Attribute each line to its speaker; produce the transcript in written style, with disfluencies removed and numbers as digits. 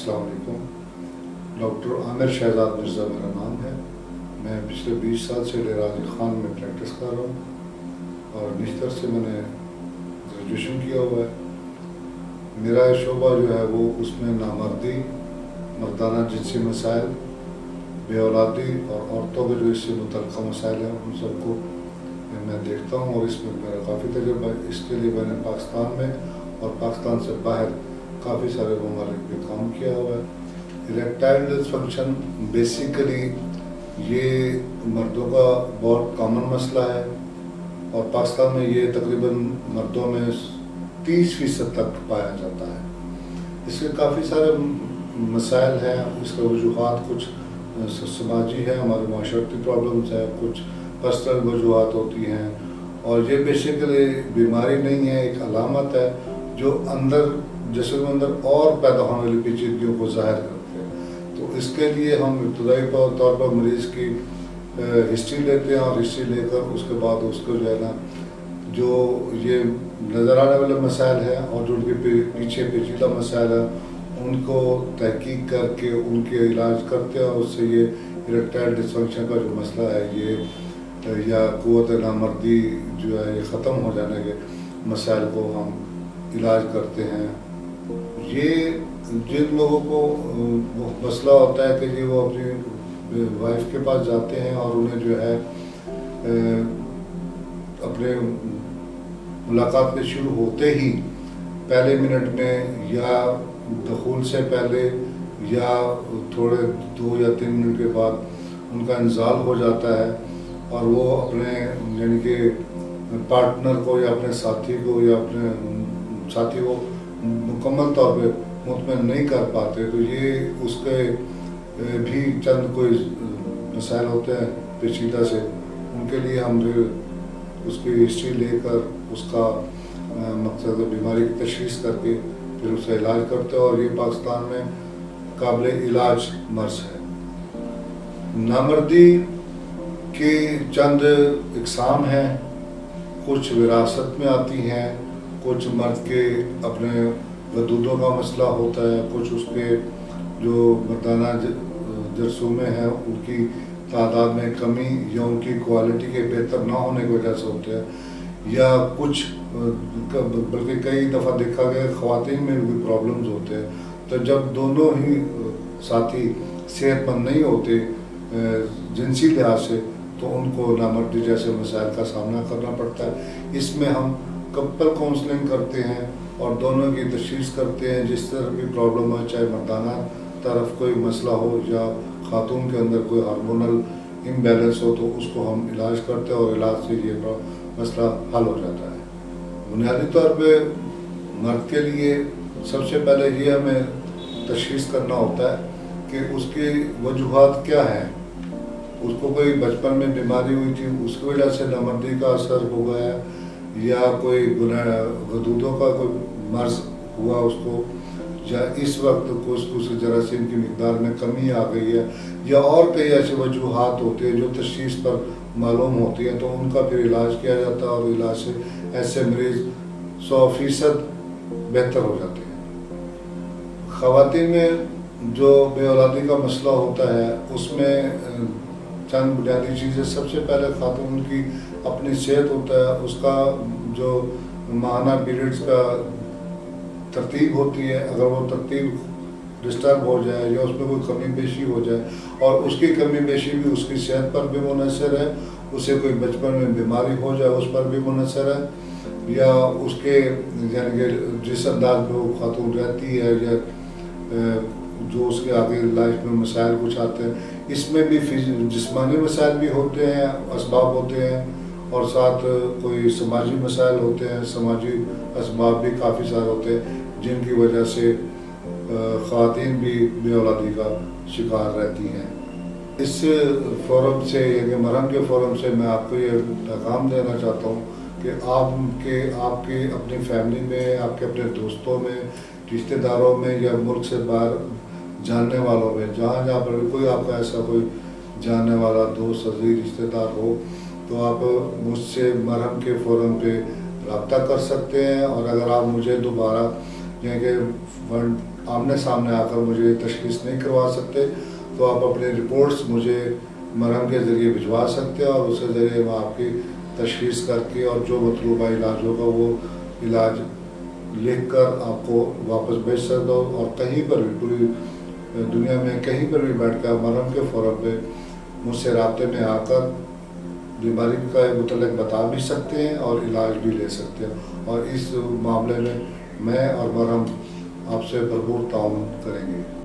Speaker 1: अस्सलाम वालेकुम। डॉक्टर आमिर शहजाद मिर्ज़ा मेरा नाम है। मैं पिछले 20 साल से डेरा गाजी खान में प्रैक्टिस कर रहा हूँ और निश्तर से मैंने ग्रेजुएशन किया हुआ है। मेरा शोबा जो है वो उसमें नामर्दी, मर्दाना जिनसी मसाइल, बेऔलादी और औरतों के जो इससे मुतल्लिक़ मसाइल हैं उन सबको मैं देखता हूँ और इसमें मेरा काफ़ी तजुर्बा है। इसके लिए मैंने पाकिस्तान में और पाकिस्तान से बाहर काफ़ी सारे ममालिक में काम किया हुआ है। इरेक्टाइल डिसफंक्शन बेसिकली ये मर्दों का बहुत कॉमन मसला है और पाकिस्तान में ये तकरीबन मर्दों में 30% तक पाया जाता है। इसके काफ़ी सारे मसाइल हैं। इसके वजूहात कुछ समाजी है, हमारे माशरती प्रॉब्लम्स हैं, कुछ पर्सनल वजूहात होती हैं और ये बेसिकली बीमारी नहीं है, एक अलामत है जो अंदर जिस्म के अंदर और पैदा होने वाली पेचीदगियों को ज़ाहिर करते हैं। तो इसके लिए हम इब्तदाई तौर पर मरीज़ की हिस्ट्री लेते हैं और हिस्ट्री लेकर उसके बाद उसको जो है ना जो ये नज़र आने वाले मसाइल हैं और जो उनके पीछे पेचीदा मसाइल हैं उनको तहकीक करके उनके इलाज करते हैं और उससे ये इरेक्टाइल डिसफंक्शन का जो मसला है ये या क़ुव्वत नामर्दी जो है ये ख़त्म हो जाने के मसाइल को हम इलाज करते हैं। ये जिन लोगों को मसला होता है कि जी वो अपनी वाइफ के पास जाते हैं और उन्हें जो है अपने मुलाकात में शुरू होते ही पहले मिनट में या दखूल से पहले या थोड़े 2 या 3 मिनट के बाद उनका इंजाल हो जाता है और वो अपने यानी कि पार्टनर को या अपने साथी को या अपने साथी को मुकम्मल तौर पे मुतमईन नहीं कर पाते। तो ये उसके भी चंद कोई मसाइल होते हैं पेचीदा से, उनके लिए हम फिर उसकी हिस्ट्री लेकर उसका मकसद बीमारी की तशख़ीस करके फिर उसका इलाज करते हैं और ये पाकिस्तान में काबिल इलाज मर्ज़ है। नामर्दी के चंद इक़साम हैं, कुछ विरासत में आती हैं, कुछ मर्द के अपने वदूदों का मसला होता है, कुछ उसके जो मर्दाना जरसूमें हैं उनकी तादाद में कमी या उनकी क्वालिटी के बेहतर ना होने की वजह से होते हैं या कुछ बल्कि कई दफ़ा देखा गया ख़वातीन में भी प्रॉब्लम्स होते हैं। तो जब दोनों ही साथी सेहतमंद नहीं होते जिनसी लिहाज से तो उनको नामर्दी जैसे मसाइल का सामना करना पड़ता है। इसमें हम कपल काउंसलिंग करते हैं और दोनों की तशख़ीस करते हैं। जिस तरह की प्रॉब्लम हो, चाहे मर्दाना तरफ कोई मसला हो या ख़ातून के अंदर कोई हार्मोनल इम्बैलेंस हो, तो उसको हम इलाज करते हैं और इलाज से ये मसला हल हो जाता है। बुनियादी तौर पे मर्द के लिए सबसे पहले ये हमें तशख़ीस करना होता है कि उसकी वजूहात क्या हैं। उसको कोई बचपन में बीमारी हुई थी, उसकी वजह से नामर्दी का असर हो गया या कोई वदूदों का कोई मर्ज़ हुआ उसको, या इस वक्त उसके जरासीम की मिकदार में कमी आ गई है या और कई ऐसे वजूहात होते हैं जो तशख़ीस पर मालूम होती हैं, तो उनका फिर इलाज किया जाता है और इलाज से ऐसे मरीज़ 100% बेहतर हो जाते हैं। ख़वातीन में जो बेऔलादी का मसला होता है उसमें चंद बुनियादी चीज़ें, सबसे पहले खातून की अपनी सेहत होता है, उसका जो माहाना पीरियड्स का तरतीब होती है, अगर वो तरतीब डिस्टर्ब हो जाए या उसमें कोई कमी पेशी हो जाए और उसकी कमी पेशी भी उसकी सेहत पर भी मुनहसर है, उसे कोई बचपन में बीमारी हो जाए उस पर भी मुनहसर है या उसके यानी कि जिस अंदाज में वो खातून रहती है या जो उसके आगे लाइफ में मसाइल कुछ आते हैं, इसमें भी जिस्मानी मसाइल भी होते हैं, असबाब होते हैं और साथ कोई समाजी मसाइल होते हैं, समाजी असबाब भी काफ़ी सारे होते हैं जिनकी वजह से ख़वातीन भी बेऔलादी का शिकार रहती हैं। इस फोरम से यानी मरहम के फोरम से मैं आपको ये पैगाम देना चाहता हूँ कि आपके अपनी फैमिली में, आपके अपने दोस्तों में, रिश्तेदारों में या मुल्क से बाहर जानने वालों में, जहाँ पर कोई आपका ऐसा कोई जानने वाला दोस्त अजीज रिश्तेदार हो, तो आप मुझसे मरहम के फोरम पे रब्ता कर सकते हैं। और अगर आप मुझे दोबारा यानी कि آمنے سامنے آ کر مجھے تشخیص نہیں کروا سکتے تو آپ اپنے رپورٹس مجھے مرہم کے ذریعے بھجوا سکتے ہیں اور اس کے ذریعے میں آپ کی تشخیص کر کے اور جو مطلوبہ علاج ہوگا وہ علاج لکھ کر آپ کو واپس بھیج سکتا ہوں، اور کہیں پر بھی پوری دنیا میں کہیں پر بھی بیٹھ کر مرہم کے فورم پہ مجھ سے رابطے میں آ کر بیماری کا متعلق بتا بھی سکتے ہیں اور علاج بھی لے سکتے ہیں، اور اس معاملے میں اور مرہم آپ سے بھرپور تعاون کریں گے۔